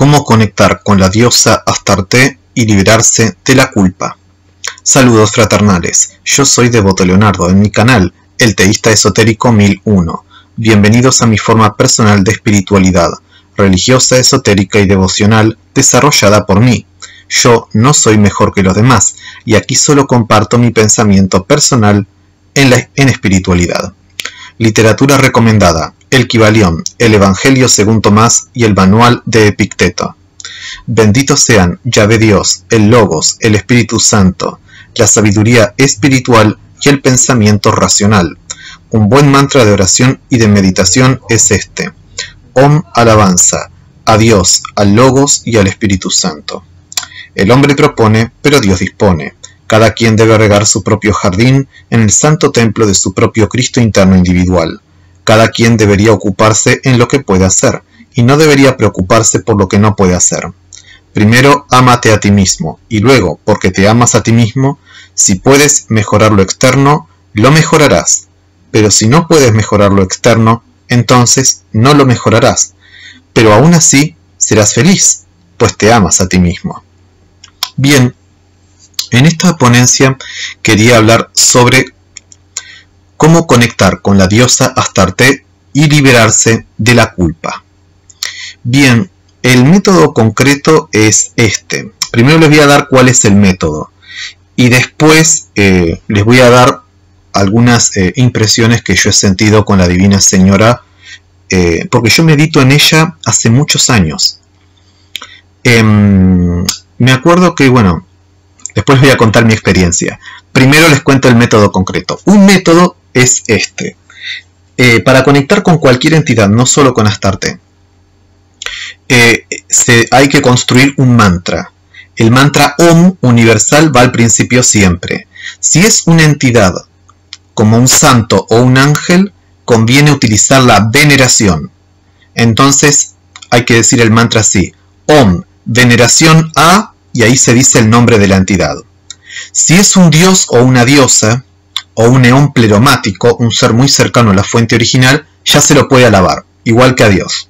Cómo conectar con la diosa Astarte y liberarse de la culpa. Saludos fraternales, yo soy Devoto Leonardo en mi canal, El Teísta Esotérico 1001. Bienvenidos a mi forma personal de espiritualidad, religiosa, esotérica y devocional desarrollada por mí. Yo no soy mejor que los demás, y aquí solo comparto mi pensamiento personal en espiritualidad. Literatura recomendada: El Kybalión, el Evangelio según Tomás y el Manual de Epicteto. Benditos sean Yahvé Dios, el Logos, el Espíritu Santo, la sabiduría espiritual y el pensamiento racional. Un buen mantra de oración y de meditación es este: Om alabanza, a Dios, al Logos y al Espíritu Santo. El hombre propone, pero Dios dispone. Cada quien debe regar su propio jardín en el santo templo de su propio Cristo interno individual. Cada quien debería ocuparse en lo que puede hacer, y no debería preocuparse por lo que no puede hacer. Primero, ámate a ti mismo, y luego, porque te amas a ti mismo, si puedes mejorar lo externo, lo mejorarás. Pero si no puedes mejorar lo externo, entonces no lo mejorarás. Pero aún así, serás feliz, pues te amas a ti mismo. Bien, en esta ponencia quería hablar sobre cómo conectar con la diosa Astarte y liberarse de la culpa. Bien, el método concreto es este. Primero les voy a dar cuál es el método y después les voy a dar algunas impresiones que yo he sentido con la Divina Señora, porque yo medito en ella hace muchos años. Me acuerdo que, bueno, después les voy a contar mi experiencia. Primero les cuento el método concreto. Un método es este. Para conectar con cualquier entidad, no solo con Astarte, hay que construir un mantra. El mantra Om universal va al principio siempre. Si es una entidad como un santo o un ángel, conviene utilizar la veneración. Entonces hay que decir el mantra así: Om, veneración a, y ahí se dice el nombre de la entidad. Si es un dios o una diosa, o un eón pleromático, un ser muy cercano a la fuente original, ya se lo puede alabar, igual que a Dios.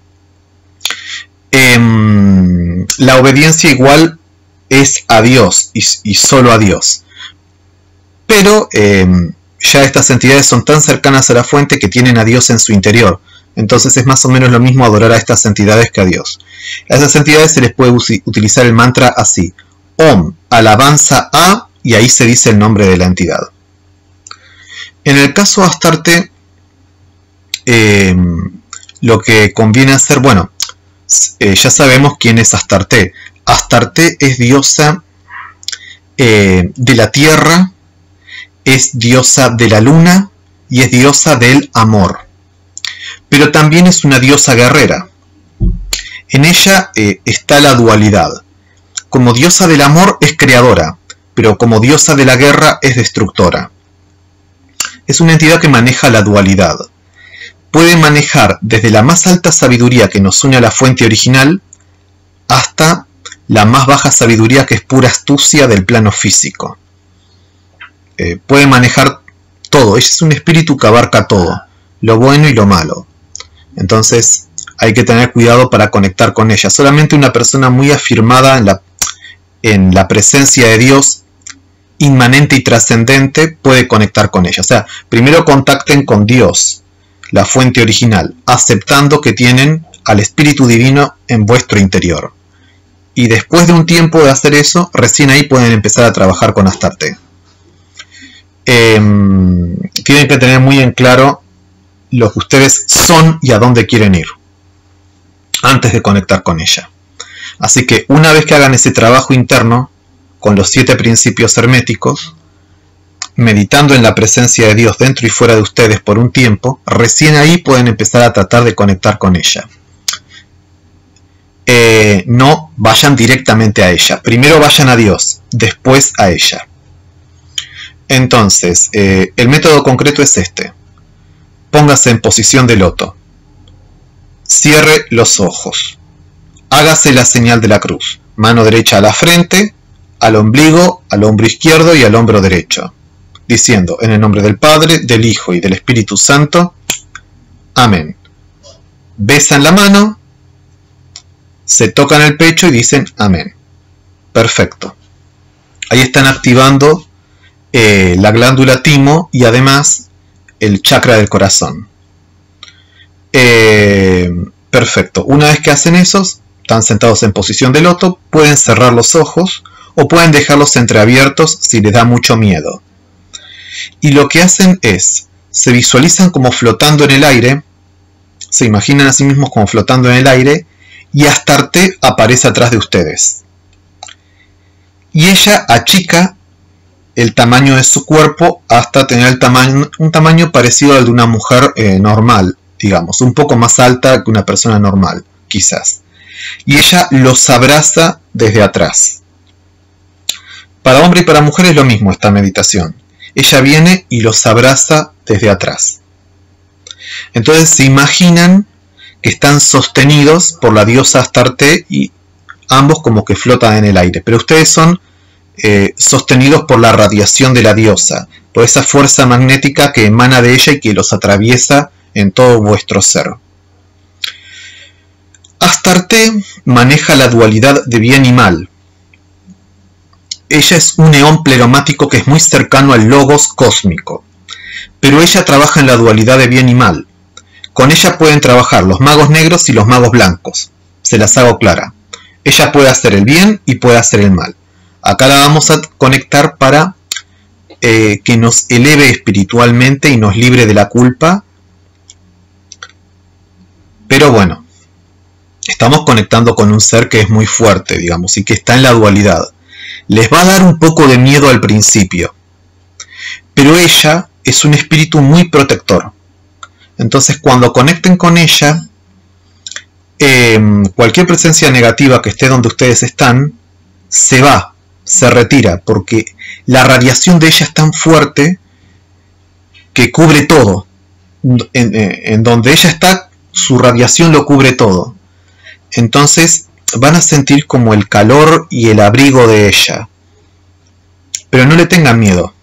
La obediencia igual es a Dios y solo a Dios. Pero ya estas entidades son tan cercanas a la fuente que tienen a Dios en su interior. Entonces es más o menos lo mismo adorar a estas entidades que a Dios. A esas entidades se les puede utilizar el mantra así: Om, alabanza a, y ahí se dice el nombre de la entidad. En el caso Astarte, lo que conviene hacer, bueno, ya sabemos quién es Astarte. Astarte es diosa de la tierra, es diosa de la luna y es diosa del amor. Pero también es una diosa guerrera. En ella está la dualidad. Como diosa del amor es creadora, pero como diosa de la guerra es destructora. Es una entidad que maneja la dualidad. Puede manejar desde la más alta sabiduría que nos une a la fuente original hasta la más baja sabiduría que es pura astucia del plano físico. Puede manejar todo. Ella es un espíritu que abarca todo, lo bueno y lo malo. Entonces hay que tener cuidado para conectar con ella. Solamente una persona muy afirmada en la presencia de Dios, inmanente y trascendente, puede conectar con ella. O sea, primero contacten con Dios, la fuente original, aceptando que tienen al Espíritu Divino en vuestro interior. Y después de un tiempo de hacer eso, recién ahí pueden empezar a trabajar con Astarte. Tienen que tener muy en claro lo que ustedes son y a dónde quieren ir antes de conectar con ella. Así que una vez que hagan ese trabajo interno con los 7 principios herméticos, meditando en la presencia de Dios dentro y fuera de ustedes por un tiempo, recién ahí pueden empezar a tratar de conectar con ella. No vayan directamente a ella. Primero vayan a Dios, después a ella. Entonces, el método concreto es este. Póngase en posición de loto. Cierre los ojos. Hágase la señal de la cruz. Mano derecha a la frente, al ombligo, al hombro izquierdo y al hombro derecho. Diciendo, en el nombre del Padre, del Hijo y del Espíritu Santo. Amén. Besan la mano. se tocan el pecho y dicen amén. Perfecto. Ahí están activando la glándula timo y además el chakra del corazón. Perfecto. Una vez que hacen eso, están sentados en posición de loto, pueden cerrar los ojos o pueden dejarlos entreabiertos si les da mucho miedo. Y lo que hacen es, se visualizan como flotando en el aire, se imaginan a sí mismos como flotando en el aire, y Astarte aparece atrás de ustedes. Y ella achica el tamaño de su cuerpo hasta tener un tamaño parecido al de una mujer normal, digamos, un poco más alta que una persona normal, quizás. Y ella los abraza desde atrás. Para hombre y para mujer es lo mismo esta meditación. Ella viene y los abraza desde atrás. Entonces se imaginan que están sostenidos por la diosa Astarte y ambos como que flotan en el aire. Pero ustedes son sostenidos por la radiación de la diosa, por esa fuerza magnética que emana de ella y que los atraviesa en todo vuestro ser. Astarte maneja la dualidad de bien y mal. Ella es un eón pleromático que es muy cercano al logos cósmico, pero ella trabaja en la dualidad de bien y mal. Con ella pueden trabajar los magos negros y los magos blancos. Se las hago clara. Ella puede hacer el bien y puede hacer el mal. Acá la vamos a conectar para que nos eleve espiritualmente y nos libre de la culpa. Pero bueno, estamos conectando con un ser que es muy fuerte, digamos, y que está en la dualidad. Les va a dar un poco de miedo al principio, pero ella es un espíritu muy protector. Entonces cuando conecten con ella, cualquier presencia negativa que esté donde ustedes están, se va, se retira, porque la radiación de ella es tan fuerte que cubre todo. En donde ella está, su radiación lo cubre todo. Entonces van a sentir como el calor y el abrigo de ella. Pero no le tengan miedo.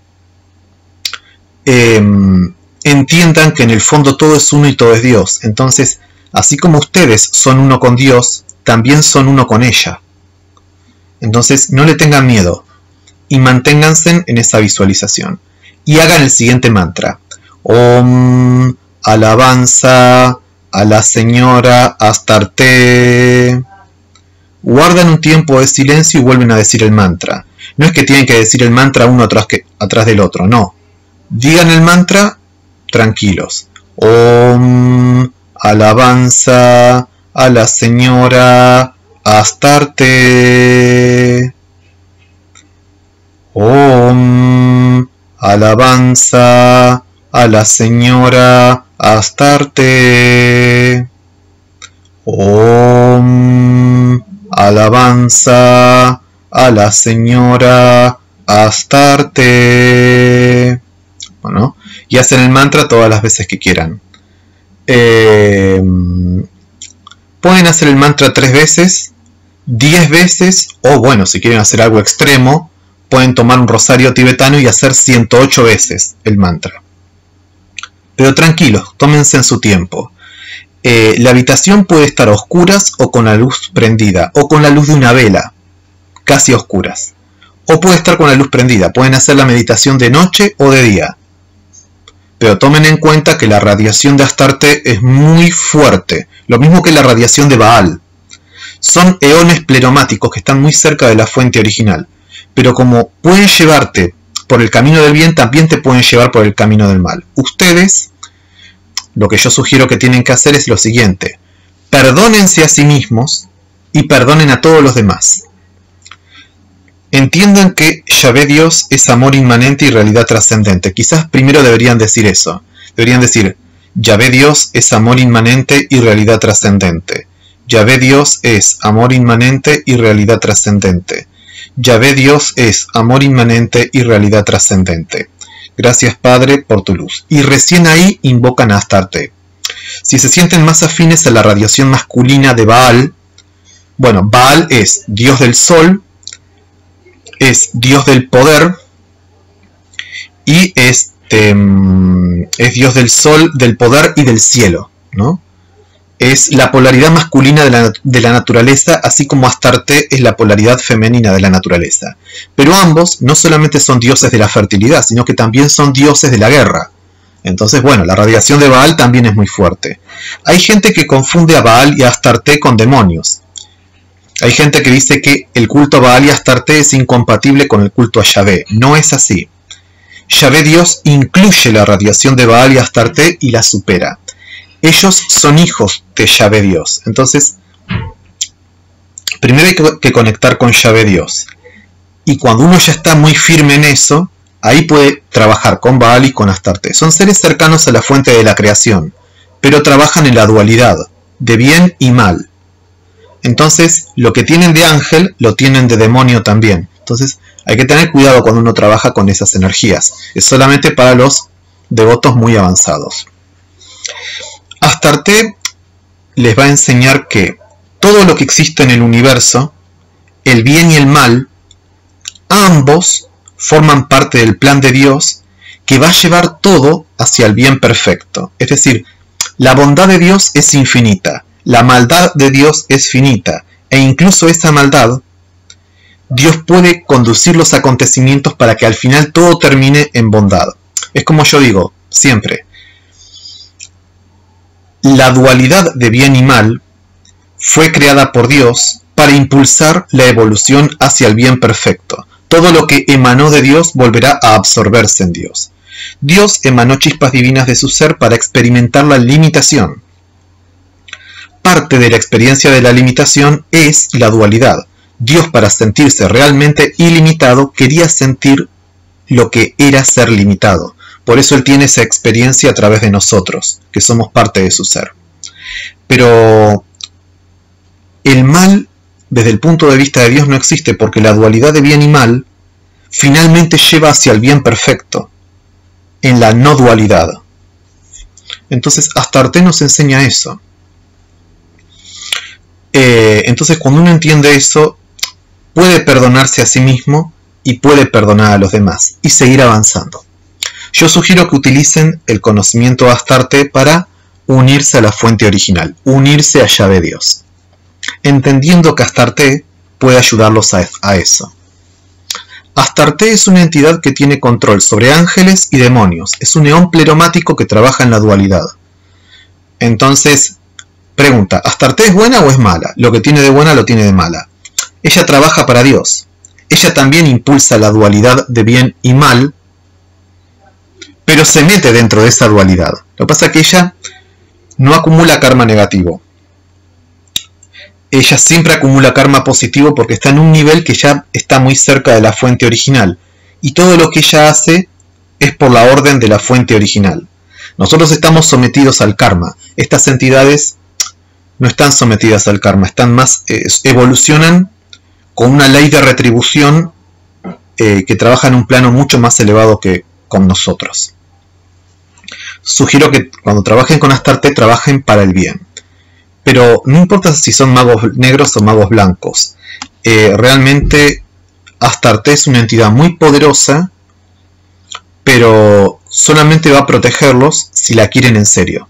Entiendan que en el fondo todo es uno y todo es Dios. Entonces, así como ustedes son uno con Dios, también son uno con ella. Entonces, no le tengan miedo. Y manténganse en esa visualización. Y hagan el siguiente mantra. Om, alabanza a la señora Astarte. Guardan un tiempo de silencio y vuelven a decir el mantra. No es que tienen que decir el mantra uno atrás del otro, no. Digan el mantra tranquilos. Om, alabanza a la señora Astarte. Om, alabanza a la señora Astarte. Om, alabanza a la señora Astarte. Bueno, y hacen el mantra todas las veces que quieran. Pueden hacer el mantra 3 veces, 10 veces, o bueno, si quieren hacer algo extremo, pueden tomar un rosario tibetano y hacer 108 veces el mantra. Pero tranquilos, tómense en su tiempo. La habitación puede estar a oscuras o con la luz prendida, o con la luz de una vela, casi a oscuras. O puede estar con la luz prendida, pueden hacer la meditación de noche o de día. Pero tomen en cuenta que la radiación de Astarte es muy fuerte, lo mismo que la radiación de Baal. Son eones pleromáticos que están muy cerca de la fuente original, pero como pueden llevarte por el camino del bien, también te pueden llevar por el camino del mal. Ustedes, lo que yo sugiero que tienen que hacer es lo siguiente: perdónense a sí mismos y perdonen a todos los demás. Entiendan que Yahvé Dios es amor inmanente y realidad trascendente. Quizás primero deberían decir eso. Deberían decir: Yahvé Dios es amor inmanente y realidad trascendente. Yahvé Dios es amor inmanente y realidad trascendente. Yahvé Dios es amor inmanente y realidad trascendente. Gracias, Padre, por tu luz. Y recién ahí invocan a Astarte. Si se sienten más afines a la radiación masculina de Baal, bueno, Baal es Dios del Sol, es Dios del poder y es Dios del sol, del poder y del cielo, ¿no? es la polaridad masculina de la naturaleza, así como Astarte es la polaridad femenina de la naturaleza. Pero ambos no solamente son dioses de la fertilidad, sino que también son dioses de la guerra. Entonces, bueno, la radiación de Baal también es muy fuerte. Hay gente que confunde a Baal y a Astarte con demonios. Hay gente que dice que el culto a Baal y a Astarte es incompatible con el culto a Yahvé. No es así. Yahvé Dios incluye la radiación de Baal y Astarte y la supera. Ellos son hijos de Yahvé Dios. Entonces, primero hay que conectar con Yahvé Dios. Y cuando uno ya está muy firme en eso, ahí puede trabajar con Baal y con Astarte. Son seres cercanos a la fuente de la creación, pero trabajan en la dualidad, de bien y mal. Entonces, lo que tienen de ángel, lo tienen de demonio también. Entonces, hay que tener cuidado cuando uno trabaja con esas energías. Es solamente para los devotos muy avanzados. Astarte les va a enseñar que todo lo que existe en el universo, el bien y el mal, ambos forman parte del plan de Dios que va a llevar todo hacia el bien perfecto. Es decir, la bondad de Dios es infinita, la maldad de Dios es finita, e incluso esa maldad, Dios puede conducir los acontecimientos para que al final todo termine en bondad. Es como yo digo, siempre. La dualidad de bien y mal fue creada por Dios para impulsar la evolución hacia el bien perfecto. Todo lo que emanó de Dios volverá a absorberse en Dios. Dios emanó chispas divinas de su ser para experimentar la limitación. Parte de la experiencia de la limitación es la dualidad. Dios, para sentirse realmente ilimitado, quería sentir lo que era ser limitado. Por eso Él tiene esa experiencia a través de nosotros, que somos parte de su ser. Pero el mal, desde el punto de vista de Dios, no existe, porque la dualidad de bien y mal finalmente lleva hacia el bien perfecto, en la no dualidad. Entonces, Astarte nos enseña eso. Entonces, cuando uno entiende eso, puede perdonarse a sí mismo y puede perdonar a los demás y seguir avanzando. Yo sugiero que utilicen el conocimiento de Astarte para unirse a la fuente original, unirse a Yahvé Dios, entendiendo que Astarte puede ayudarlos a eso. Astarte es una entidad que tiene control sobre ángeles y demonios, es un eón pleromático que trabaja en la dualidad. Entonces, pregunta, ¿Astarte es buena o es mala? Lo que tiene de buena lo tiene de mala. Ella trabaja para Dios. Ella también impulsa la dualidad de bien y mal, pero se mete dentro de esa dualidad. Lo que pasa es que ella no acumula karma negativo. Ella siempre acumula karma positivo porque está en un nivel que ya está muy cerca de la fuente original. Y todo lo que ella hace es por la orden de la fuente original. Nosotros estamos sometidos al karma. Estas entidades no están sometidas al karma, están más, evolucionan con una ley de retribución que trabaja en un plano mucho más elevado que con nosotros. Sugiero que cuando trabajen con Astarte, trabajen para el bien. Pero no importa si son magos negros o magos blancos. Realmente Astarte es una entidad muy poderosa, pero solamente va a protegerlos si la quieren en serio.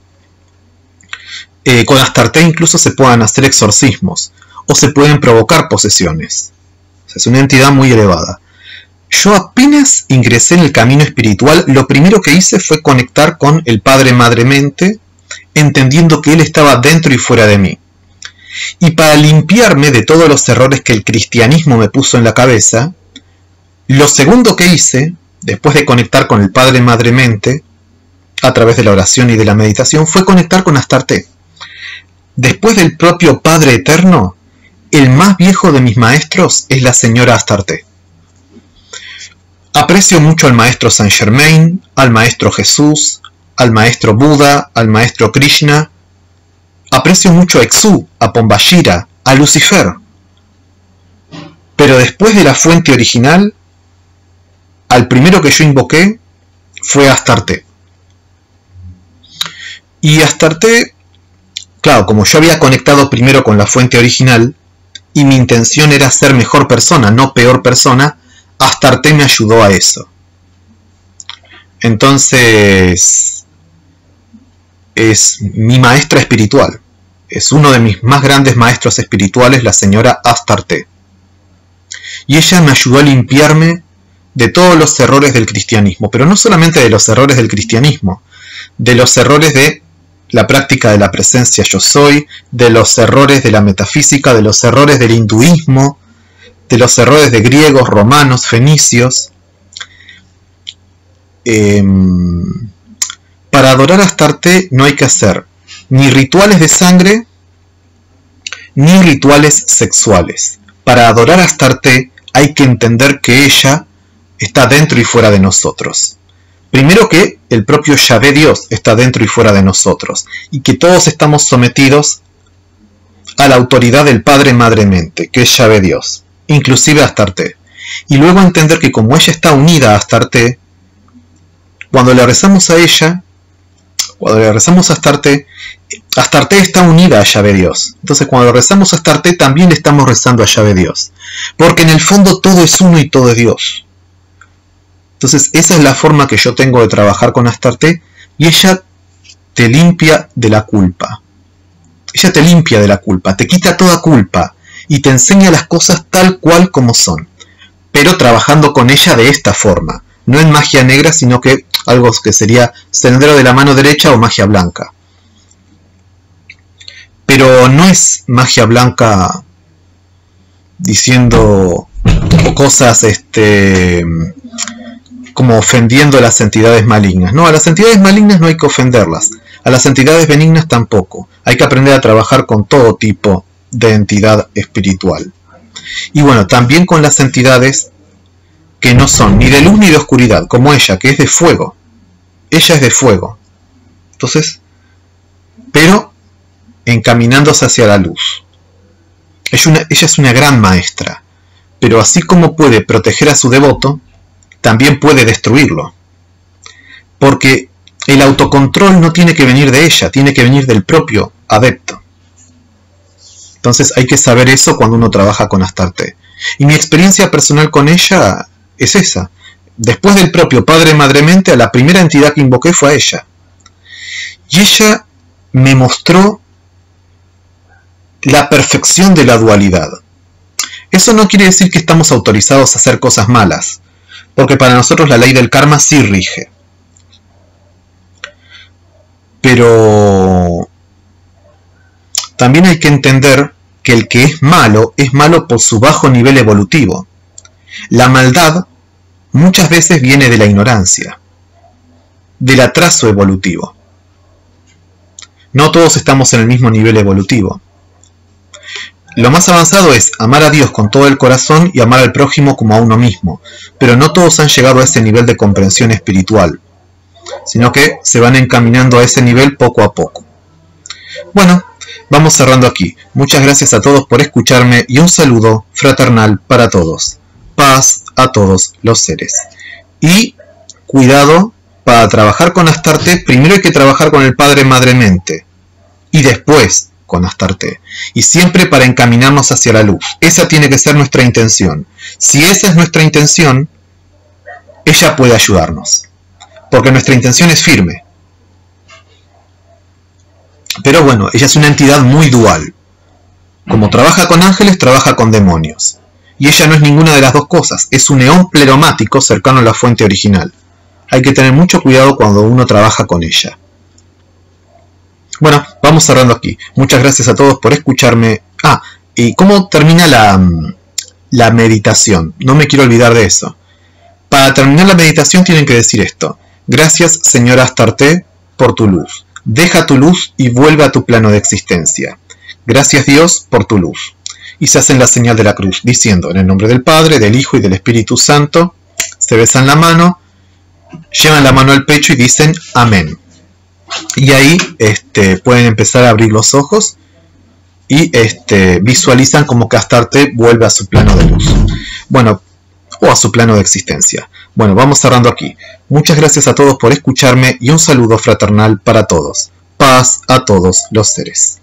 Con Astarte incluso se pueden hacer exorcismos o se pueden provocar posesiones. O sea, es una entidad muy elevada. Yo apenas ingresé en el camino espiritual, lo primero que hice fue conectar con el Padre Madre Mente, entendiendo que Él estaba dentro y fuera de mí. Y para limpiarme de todos los errores que el cristianismo me puso en la cabeza, lo segundo que hice, después de conectar con el Padre Madre Mente, a través de la oración y de la meditación, fue conectar con Astarte. Después del propio Padre Eterno, el más viejo de mis maestros es la señora Astarte. Aprecio mucho al maestro Saint Germain, al maestro Jesús, al maestro Buda, al maestro Krishna. Aprecio mucho a Exu, a Pombashira, a Lucifer. Pero después de la fuente original, al primero que yo invoqué fue Astarte. Y Astarte, claro, como yo había conectado primero con la fuente original, y mi intención era ser mejor persona, no peor persona, Astarte me ayudó a eso. Entonces, es mi maestra espiritual. Es uno de mis más grandes maestros espirituales, la señora Astarte. Y ella me ayudó a limpiarme de todos los errores del cristianismo, pero no solamente de los errores del cristianismo, de los errores de la práctica de la presencia yo soy, de los errores de la metafísica, de los errores del hinduismo, de los errores de griegos, romanos, fenicios. Para adorar a Astarte no hay que hacer ni rituales de sangre, ni rituales sexuales. Para adorar a Astarte hay que entender que ella está dentro y fuera de nosotros. Primero que el propio Yahvé Dios está dentro y fuera de nosotros, y que todos estamos sometidos a la autoridad del Padre Madre Mente, que es Yahvé Dios, inclusive a Astarte. Y luego entender que como ella está unida a Astarte, cuando le rezamos a ella, cuando le rezamos a Astarte, Astarte está unida a Yahvé Dios. Entonces cuando le rezamos a Astarte también le estamos rezando a Yahvé Dios. Porque en el fondo todo es uno y todo es Dios. Entonces esa es la forma que yo tengo de trabajar con Astarte, y ella te limpia de la culpa. Ella te limpia de la culpa, te quita toda culpa y te enseña las cosas tal cual como son. Pero trabajando con ella de esta forma. No en magia negra, sino que algo que sería sendero de la mano derecha o magia blanca. Pero no es magia blanca diciendo cosas como ofendiendo a las entidades malignas. No, a las entidades malignas no hay que ofenderlas. A las entidades benignas tampoco. Hay que aprender a trabajar con todo tipo de entidad espiritual. Y bueno, también con las entidades que no son ni de luz ni de oscuridad, como ella, que es de fuego. Ella es de fuego. Entonces, pero encaminándose hacia la luz. Ella es una gran maestra, pero así como puede proteger a su devoto, también puede destruirlo. Porque el autocontrol no tiene que venir de ella, tiene que venir del propio adepto. Entonces hay que saber eso cuando uno trabaja con Astarte. Y mi experiencia personal con ella es esa. Después del propio Padre Madre Mente, a la primera entidad que invoqué fue a ella. Y ella me mostró la perfección de la dualidad. Eso no quiere decir que estamos autorizados a hacer cosas malas, porque para nosotros la ley del karma sí rige. Pero también hay que entender que el que es malo por su bajo nivel evolutivo. La maldad muchas veces viene de la ignorancia, del atraso evolutivo. No todos estamos en el mismo nivel evolutivo. Lo más avanzado es amar a Dios con todo el corazón y amar al prójimo como a uno mismo, pero no todos han llegado a ese nivel de comprensión espiritual, sino que se van encaminando a ese nivel poco a poco. Bueno, vamos cerrando aquí. Muchas gracias a todos por escucharme y un saludo fraternal para todos. Paz a todos los seres. Y cuidado, para trabajar con Astarte, primero hay que trabajar con el Padre Madre Mente y después con Astarte. Y siempre para encaminarnos hacia la luz. Esa tiene que ser nuestra intención. Si esa es nuestra intención, ella puede ayudarnos. Porque nuestra intención es firme. Pero bueno, ella es una entidad muy dual. Como trabaja con ángeles, trabaja con demonios. Y ella no es ninguna de las dos cosas. Es un eón pleromático cercano a la fuente original. Hay que tener mucho cuidado cuando uno trabaja con ella. Bueno, vamos cerrando aquí. Muchas gracias a todos por escucharme. ¿Y cómo termina la meditación? No me quiero olvidar de eso. Para terminar la meditación tienen que decir esto. Gracias, señora Astarte, por tu luz. Deja tu luz y vuelve a tu plano de existencia. Gracias, Dios, por tu luz. Y se hacen la señal de la cruz, diciendo, en el nombre del Padre, del Hijo y del Espíritu Santo, se besan la mano, llevan la mano al pecho y dicen, amén. Y ahí pueden empezar a abrir los ojos y visualizan como que Astarte vuelve a su plano de luz. Bueno, o a su plano de existencia. Bueno, vamos cerrando aquí. Muchas gracias a todos por escucharme y un saludo fraternal para todos. Paz a todos los seres.